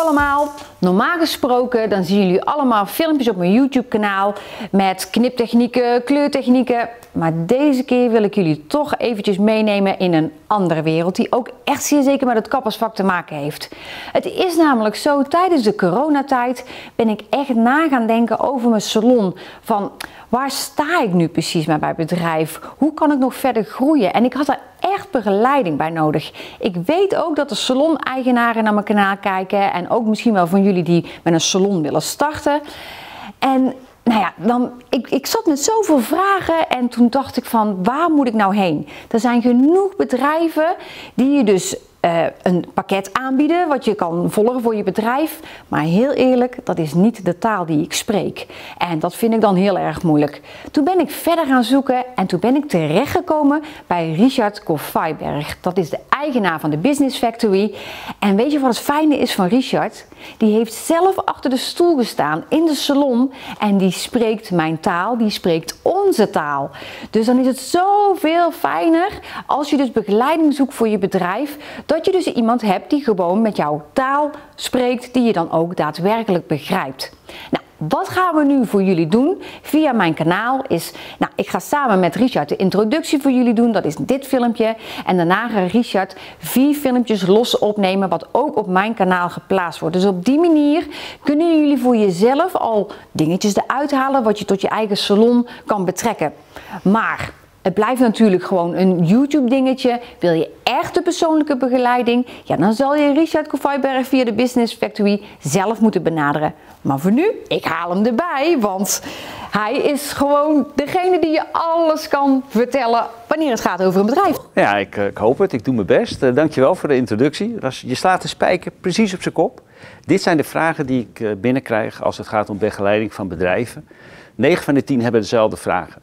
allemaal. Normaal gesproken dan zien jullie allemaal filmpjes op mijn YouTube kanaal met kniptechnieken, kleurtechnieken. Maar deze keer wil ik jullie toch eventjes meenemen in een andere wereld die ook echt zeer zeker met het kappersvak te maken heeft. Het is namelijk zo, tijdens de coronatijd ben ik echt na gaan denken over mijn salon. Van waar sta ik nu precies met mijn bedrijf? Hoe kan ik nog verder groeien? En ik had er echt begeleiding bij nodig. Ik weet ook dat de salon-eigenaren naar mijn kanaal kijken en ook misschien wel van jullie die met een salon willen starten. En nou ja, ik zat met zoveel vragen en toen dacht ik van waar moet ik nou heen? Er zijn genoeg bedrijven die je dus een pakket aanbieden wat je kan volgen voor je bedrijf. Maar heel eerlijk, dat is niet de taal die ik spreek. En dat vind ik dan heel erg moeilijk. Toen ben ik verder gaan zoeken en toen ben ik terechtgekomen bij Richard Koffijberg. Dat is de eigenaar van de Business Factory. En weet je wat het fijne is van Richard? Die heeft zelf achter de stoel gestaan in de salon en die spreekt mijn taal, die spreekt onze taal. Dus dan is het zoveel fijner als je dus begeleiding zoekt voor je bedrijf, dat je dus iemand hebt die gewoon met jouw taal spreekt, die je dan ook daadwerkelijk begrijpt. Nou, wat gaan we nu voor jullie doen via mijn kanaal is, ik ga samen met Richard de introductie voor jullie doen, dat is dit filmpje. En daarna gaat Richard 4 filmpjes los opnemen wat ook op mijn kanaal geplaatst wordt. Dus op die manier kunnen jullie voor jezelf al dingetjes eruit halen wat je tot je eigen salon kan betrekken. Maar het blijft natuurlijk gewoon een YouTube dingetje. Wil je echt de persoonlijke begeleiding? Ja, dan zal je Richard Koffijberg via de Business Factory zelf moeten benaderen. Maar voor nu, ik haal hem erbij, want hij is gewoon degene die je alles kan vertellen wanneer het gaat over een bedrijf. Ja, ik hoop het. Ik doe mijn best. Dankjewel voor de introductie. Je slaat de spijker precies op zijn kop. Dit zijn de vragen die ik binnenkrijg als het gaat om begeleiding van bedrijven. 9 van de 10 hebben dezelfde vragen.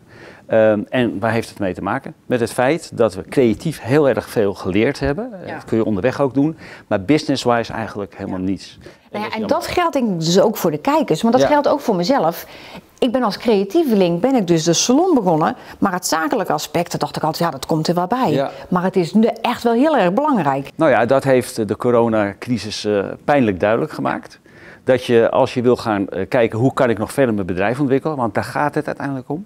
En waar heeft het mee te maken? Met het feit dat we creatief heel erg veel geleerd hebben. Ja. Dat kun je onderweg ook doen. Maar business-wise eigenlijk helemaal niets. Nou ja, en dat geldt denk ik dus ook voor de kijkers. Maar dat geldt ook voor mezelf. Ik ben als creatieveling dus de salon begonnen. Maar het zakelijke aspect, dat dacht ik altijd, ja, dat komt er wel bij. Ja. Maar het is echt wel heel erg belangrijk. Nou ja, dat heeft de coronacrisis pijnlijk duidelijk gemaakt. Dat je, als je wil gaan kijken hoe kan ik nog verder mijn bedrijf ontwikkelen, want daar gaat het uiteindelijk om.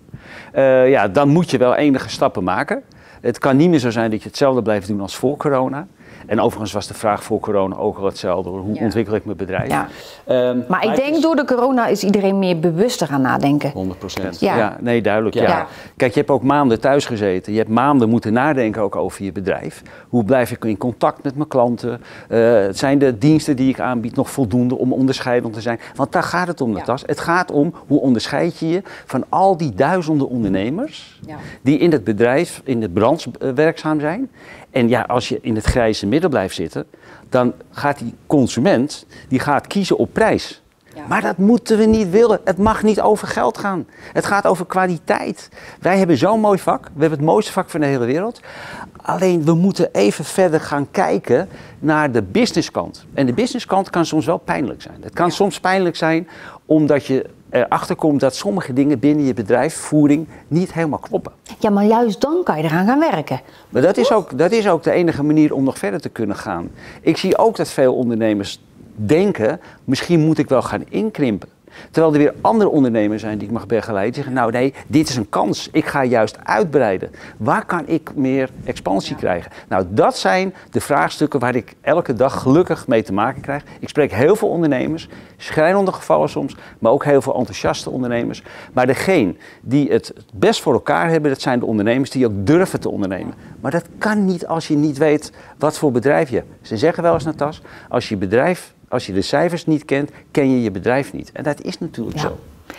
Dan moet je wel enige stappen maken. Het kan niet meer zo zijn dat je hetzelfde blijft doen als voor corona. En overigens was de vraag voor corona ook al hetzelfde. Hoe ontwikkel ik mijn bedrijf? Ja. Maar ik denk door de corona is iedereen meer bewuster gaan nadenken. 100%. Ja, nee, duidelijk. Ja. Kijk, je hebt ook maanden thuis gezeten. Je hebt maanden moeten nadenken ook over je bedrijf. Hoe blijf ik in contact met mijn klanten? Zijn de diensten die ik aanbied nog voldoende om onderscheidend te zijn? Want daar gaat het om, Natas. Het gaat om hoe onderscheid je je van al die duizenden ondernemers die in het bedrijf, in de branche werkzaam zijn. En ja, als je in het grijze midden blijft zitten, dan gaat die consument kiezen op prijs. Ja. Maar dat moeten we niet willen. Het mag niet over geld gaan. Het gaat over kwaliteit. Wij hebben zo'n mooi vak. We hebben het mooiste vak van de hele wereld. Alleen we moeten even verder gaan kijken naar de businesskant. En de businesskant kan soms wel pijnlijk zijn. Het kan soms pijnlijk zijn omdat je erachter komt dat sommige dingen binnen je bedrijfsvoering niet helemaal kloppen. Ja, maar juist dan kan je eraan gaan werken. Maar dat is ook de enige manier om nog verder te kunnen gaan. Ik zie ook dat veel ondernemers denken, misschien moet ik wel gaan inkrimpen. Terwijl er weer andere ondernemers zijn die ik mag begeleiden. Die zeggen, nou nee, dit is een kans. Ik ga juist uitbreiden. Waar kan ik meer expansie krijgen? Nou, dat zijn de vraagstukken waar ik elke dag gelukkig mee te maken krijg. Ik spreek heel veel ondernemers, schrijnende gevallen soms, maar ook heel veel enthousiaste ondernemers. Maar degene die het best voor elkaar hebben, dat zijn de ondernemers die ook durven te ondernemen. Maar dat kan niet als je niet weet wat voor bedrijf je hebt. Ze zeggen wel eens, Natas, als je de cijfers niet kent, ken je je bedrijf niet. En dat is natuurlijk zo.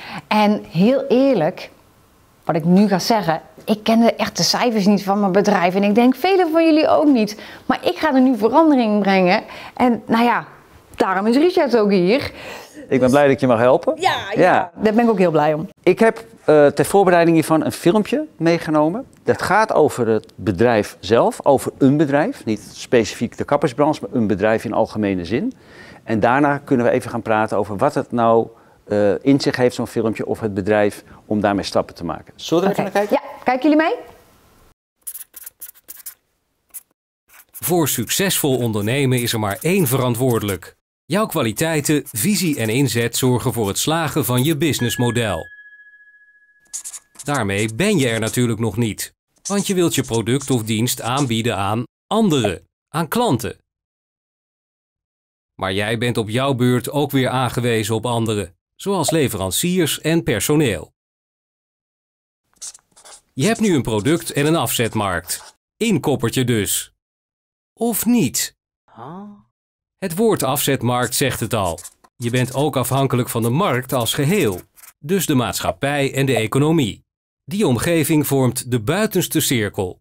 En heel eerlijk, wat ik nu ga zeggen, ik ken echt de cijfers niet van mijn bedrijf. En ik denk velen van jullie ook niet. Maar ik ga er nu verandering brengen. En nou ja, daarom is Richard ook hier. Ik ben blij dat ik je mag helpen. Ja, daar ben ik ook heel blij om. Ik heb ter voorbereiding hiervan een filmpje meegenomen. Dat gaat over het bedrijf zelf, over een bedrijf. Niet specifiek de kappersbranche, maar een bedrijf in algemene zin. En daarna kunnen we even gaan praten over wat het nou in zich heeft, zo'n filmpje, of het bedrijf, om daarmee stappen te maken. Zullen we er even naar kijken? Ja, kijken jullie mee? Voor succesvol ondernemen is er maar één verantwoordelijk: Jouw kwaliteiten, visie en inzet zorgen voor het slagen van je businessmodel. Daarmee ben je er natuurlijk nog niet, want je wilt je product of dienst aanbieden aan anderen, aan klanten. Maar jij bent op jouw beurt ook weer aangewezen op anderen, zoals leveranciers en personeel. Je hebt nu een product en een afzetmarkt. Inkoppertje dus. Of niet? Het woord afzetmarkt zegt het al. Je bent ook afhankelijk van de markt als geheel, dus de maatschappij en de economie. Die omgeving vormt de buitenste cirkel.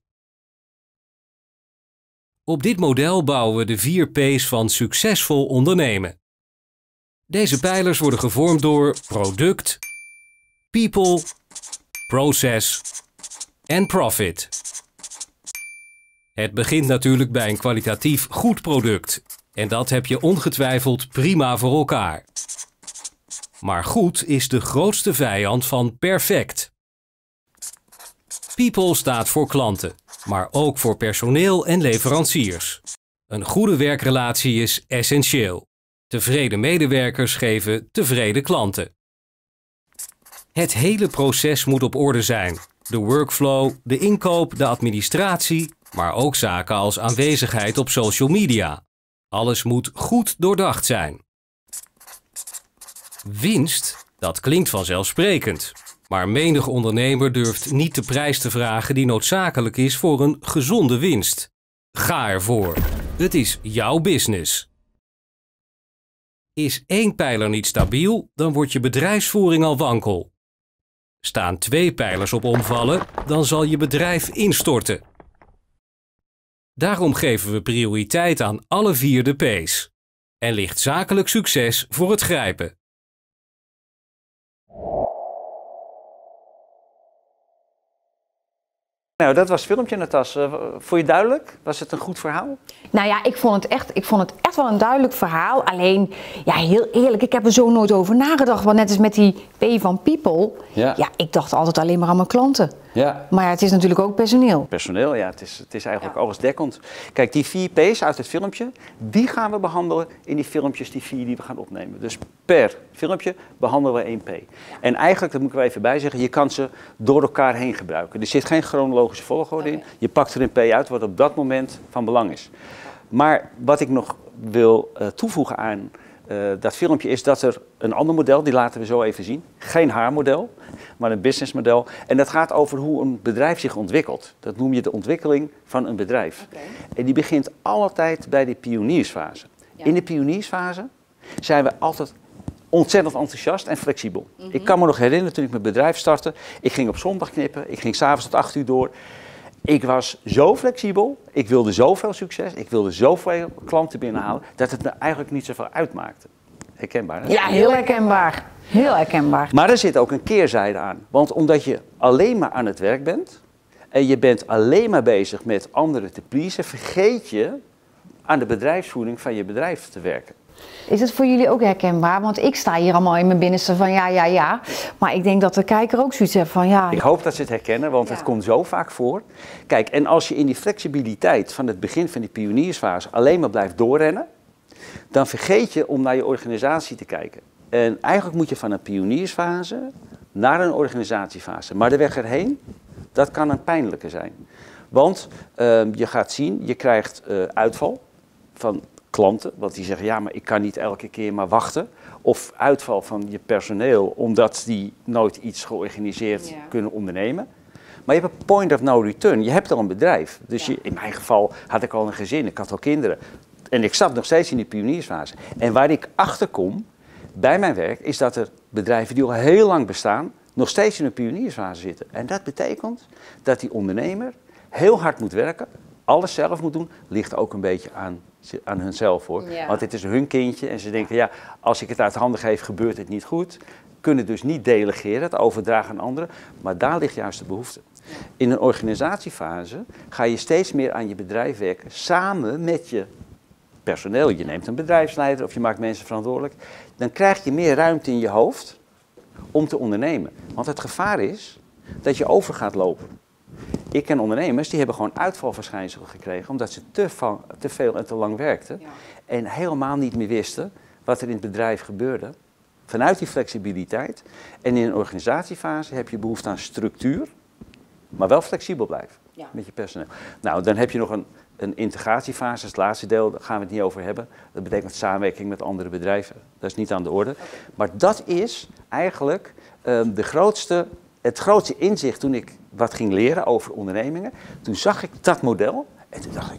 Op dit model bouwen we de 4 P's van succesvol ondernemen. Deze pijlers worden gevormd door product, people, process en profit. Het begint natuurlijk bij een kwalitatief goed product. En dat heb je ongetwijfeld prima voor elkaar. Maar goed is de grootste vijand van perfect. People staat voor klanten, maar ook voor personeel en leveranciers. Een goede werkrelatie is essentieel. Tevreden medewerkers geven tevreden klanten. Het hele proces moet op orde zijn. De workflow, de inkoop, de administratie, maar ook zaken als aanwezigheid op social media. Alles moet goed doordacht zijn. Winst, dat klinkt vanzelfsprekend. Maar menig ondernemer durft niet de prijs te vragen die noodzakelijk is voor een gezonde winst. Ga ervoor. Het is jouw business. Is 1 pijler niet stabiel, dan wordt je bedrijfsvoering al wankel. Staan 2 pijlers op omvallen, dan zal je bedrijf instorten. Daarom geven we prioriteit aan alle 4 de P's. En ligt zakelijk succes voor het grijpen. Nou, dat was het filmpje, Natas. Vond je het duidelijk? Was het een goed verhaal? Nou ja, ik vond het echt wel een duidelijk verhaal. Alleen, ja, heel eerlijk, ik heb er zo nooit over nagedacht. Want net als met die P van people, ja, ik dacht altijd alleen maar aan mijn klanten. Ja. Maar het is natuurlijk ook personeel. Personeel, ja, het is eigenlijk allesdekkend. Kijk, die 4 P's uit het filmpje, die gaan we behandelen in die filmpjes, die 4 die we gaan opnemen. Dus per filmpje behandelen we 1 P. En eigenlijk, dat moet ik er even bij zeggen, je kan ze door elkaar heen gebruiken. Er zit geen chronologische volgorde in. Je pakt er een P uit wat op dat moment van belang is. Maar wat ik nog wil toevoegen aan dat filmpje is dat er een ander model, die laten we zo even zien. Geen haarmodel, maar een businessmodel. En dat gaat over hoe een bedrijf zich ontwikkelt. Dat noem je de ontwikkeling van een bedrijf. Okay. En die begint altijd bij de pioniersfase. Ja. In de pioniersfase zijn we altijd ontzettend enthousiast en flexibel. Ik kan me nog herinneren toen ik mijn bedrijf startte. Ik ging op zondag knippen, ik ging 's avonds tot 8 uur door. Ik was zo flexibel, ik wilde zoveel succes, ik wilde zoveel klanten binnenhalen, dat het me eigenlijk niet zoveel uitmaakte. Herkenbaar, hè? Ja, heel herkenbaar. Heel herkenbaar. Maar er zit ook een keerzijde aan. Want omdat je alleen maar aan het werk bent en je bent alleen maar bezig met anderen te pleasen, vergeet je aan de bedrijfsvoering van je bedrijf te werken. Is het voor jullie ook herkenbaar? Want ik sta hier allemaal in mijn binnenste van ja. Maar ik denk dat de kijker ook zoiets heeft van ja. Ik hoop dat ze het herkennen, want het komt zo vaak voor. Kijk, en als je in die flexibiliteit van het begin van die pioniersfase alleen maar blijft doorrennen, dan vergeet je om naar je organisatie te kijken. En eigenlijk moet je van een pioniersfase naar een organisatiefase. Maar de weg erheen, dat kan een pijnlijke zijn. Want je gaat zien, je krijgt uitval van klanten, want die zeggen ja, maar ik kan niet elke keer maar wachten. Of uitval van je personeel, omdat die nooit iets georganiseerd kunnen ondernemen. Maar je hebt een point of no return. Je hebt al een bedrijf. Dus in mijn geval had ik al een gezin, ik had al kinderen. En ik zat nog steeds in die pioniersfase. En waar ik achter kom bij mijn werk, is dat er bedrijven die al heel lang bestaan, nog steeds in een pioniersfase zitten. En dat betekent dat die ondernemer heel hard moet werken, alles zelf moet doen, ligt ook een beetje aan hunzelf hoor. Ja. Want het is hun kindje en ze denken, ja, als ik het uit handen geef, gebeurt het niet goed. Kunnen dus niet delegeren, het overdragen aan anderen, maar daar ligt juist de behoefte. In een organisatiefase ga je steeds meer aan je bedrijf werken, samen met je personeel. Je neemt een bedrijfsleider of je maakt mensen verantwoordelijk. Dan krijg je meer ruimte in je hoofd om te ondernemen. Want het gevaar is dat je over gaat lopen. Ik ken ondernemers die hebben gewoon uitvalverschijnselen gekregen omdat ze te veel en te lang werkten. Ja. En helemaal niet meer wisten wat er in het bedrijf gebeurde. Vanuit die flexibiliteit. En in een organisatiefase heb je behoefte aan structuur, maar wel flexibel blijven met je personeel. Nou, dan heb je nog een integratiefase, het laatste deel, daar gaan we het niet over hebben. Dat betekent samenwerking met andere bedrijven. Dat is niet aan de orde. Maar dat is eigenlijk het grootste inzicht toen ik wat ging leren over ondernemingen. Toen zag ik dat model en toen dacht ik,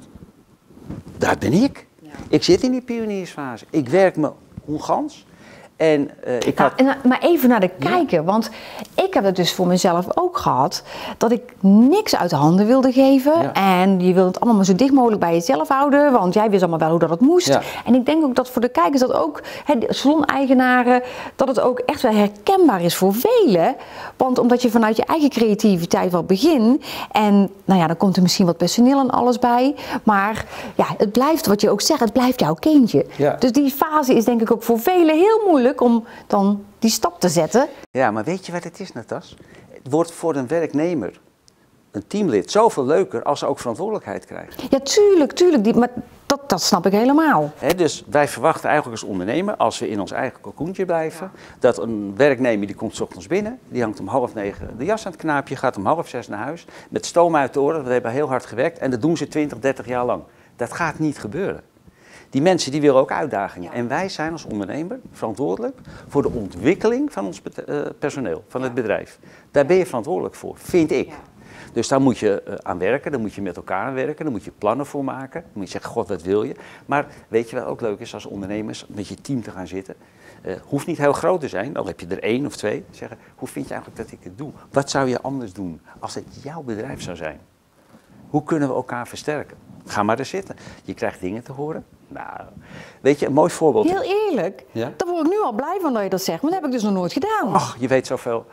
daar ben ik. Ja. Ik zit in die pioniersfase. Ik werk me ongans. En maar even naar de kijker, want ik heb het dus voor mezelf ook gehad, dat ik niks uit de handen wilde geven. Ja. En je wil het allemaal maar zo dicht mogelijk bij jezelf houden, want jij wist allemaal wel hoe dat het moest. Ja. En ik denk ook dat voor de kijkers dat ook, de salon-eigenaren, dat het ook echt wel herkenbaar is voor velen. Want omdat je vanuit je eigen creativiteit wel begint, en nou ja, dan komt er misschien wat personeel en alles bij, maar ja, het blijft, wat je ook zegt, het blijft jouw kindje. Ja. Dus die fase is denk ik ook voor velen heel moeilijk om dan die stap te zetten. Ja, maar weet je wat het is, Natas? Het wordt voor een werknemer, een teamlid, zoveel leuker als ze ook verantwoordelijkheid krijgt. Ja, tuurlijk. Maar dat snap ik helemaal. Dus wij verwachten eigenlijk als ondernemer, als we in ons eigen cocoontje blijven, dat een werknemer die komt 's ochtends binnen, die hangt om 8:30 de jas aan het knaapje, gaat om 5:30 naar huis, met stoom uit de oren, we hebben heel hard gewerkt en dat doen ze 20, 30 jaar lang. Dat gaat niet gebeuren. Die mensen die willen ook uitdagingen. Ja. En wij zijn als ondernemer verantwoordelijk voor de ontwikkeling van ons personeel, van het bedrijf. Daar ben je verantwoordelijk voor, vind ik. Ja. Dus daar moet je aan werken, daar moet je met elkaar aan werken, daar moet je plannen voor maken. Dan moet je zeggen, god, wat wil je? Maar weet je wat ook leuk is als ondernemers met je team te gaan zitten? Hoeft niet heel groot te zijn, dan heb je er 1 of 2. Zeggen, hoe vind je eigenlijk dat ik het doe? Wat zou je anders doen als het jouw bedrijf zou zijn? Hoe kunnen we elkaar versterken? Ga maar er zitten. Je krijgt dingen te horen. Nou, weet je, een mooi voorbeeld. Heel eerlijk, ja? Daar word ik nu al blij van dat je dat zegt, maar dat heb ik dus nog nooit gedaan. Ach, je weet zoveel.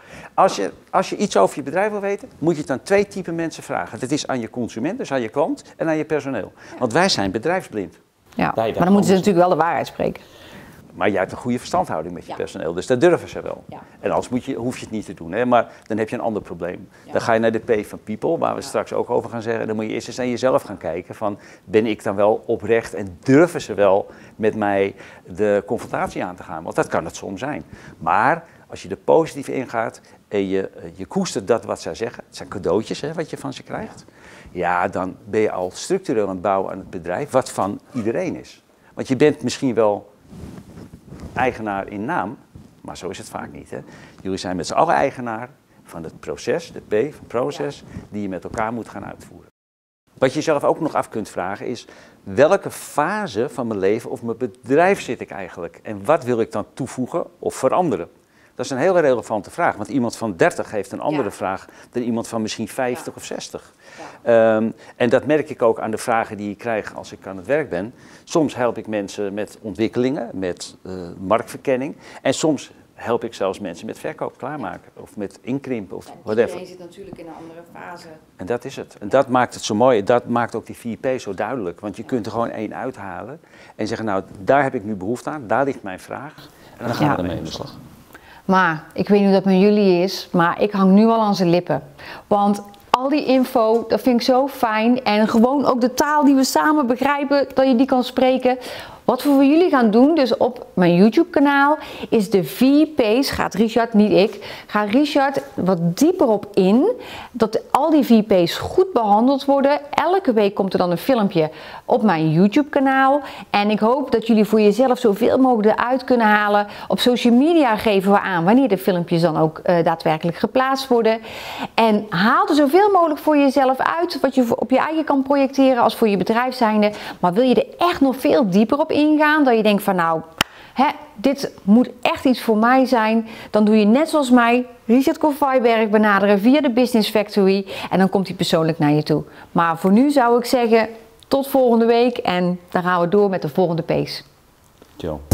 Als je iets over je bedrijf wil weten, moet je het aan 2 typen mensen vragen. Dat is aan je consument, dus aan je klant, en aan je personeel. Want wij zijn bedrijfsblind. Ja, maar dan moeten ze natuurlijk wel de waarheid spreken. Maar jij hebt een goede verstandhouding met je personeel, dus dat durven ze wel. Ja. En anders hoef je het niet te doen, hè? Maar dan heb je een ander probleem. Ja. Dan ga je naar de P van People, waar we straks ook over gaan zeggen. Dan moet je eerst eens naar jezelf gaan kijken van, ben ik dan wel oprecht en durven ze wel met mij de confrontatie aan te gaan? Want dat kan het soms zijn. Maar als je er positief in gaat en je koestert dat wat zij zeggen, het zijn cadeautjes hè, wat je van ze krijgt. Ja, dan ben je al structureel aan het bouwen aan het bedrijf, wat van iedereen is. Want je bent misschien wel eigenaar in naam, maar zo is het vaak niet. Hè? Jullie zijn met z'n allen eigenaar van het proces, de P van proces, die je met elkaar moet gaan uitvoeren. Wat je jezelf ook nog af kunt vragen is, welke fase van mijn leven of mijn bedrijf zit ik eigenlijk? En wat wil ik dan toevoegen of veranderen? Dat is een hele relevante vraag, want iemand van 30 heeft een andere vraag dan iemand van misschien 50 of 60. Ja. En dat merk ik ook aan de vragen die ik krijg als ik aan het werk ben. Soms help ik mensen met ontwikkelingen, met marktverkenning. En soms help ik zelfs mensen met verkoop klaarmaken of met inkrimpen of whatever. Iedereen zit natuurlijk in een andere fase. En dat is het. En dat maakt het zo mooi. Dat maakt ook die 4P zo duidelijk. Want je kunt er gewoon 1 uithalen en zeggen, nou, daar heb ik nu behoefte aan, daar ligt mijn vraag. En dan gaan we ermee in de slag. Maar ik weet niet hoe dat met jullie is, maar ik hang nu al aan zijn lippen. Want al die info, dat vind ik zo fijn. En gewoon ook de taal die we samen begrijpen, dat je die kan spreken. Wat we voor jullie gaan doen, dus op mijn YouTube kanaal, is de 4P's, gaat Richard, niet ik, gaat Richard wat dieper op in. Dat al die 4P's goed behandeld worden. Elke week komt er dan een filmpje op mijn YouTube kanaal. En ik hoop dat jullie voor jezelf zoveel mogelijk eruit kunnen halen. Op social media geven we aan wanneer de filmpjes dan ook daadwerkelijk geplaatst worden. En haal er zoveel mogelijk voor jezelf uit, wat je op je eigen kan projecteren als voor je bedrijf zijnde. Maar wil je er echt nog veel dieper op ingaan, dat je denkt van nou, dit moet echt iets voor mij zijn, dan doe je net zoals mij Richard Koffijberg benaderen via de Business Factory en dan komt hij persoonlijk naar je toe. Maar voor nu zou ik zeggen, tot volgende week en dan gaan we door met de volgende P's. Ciao.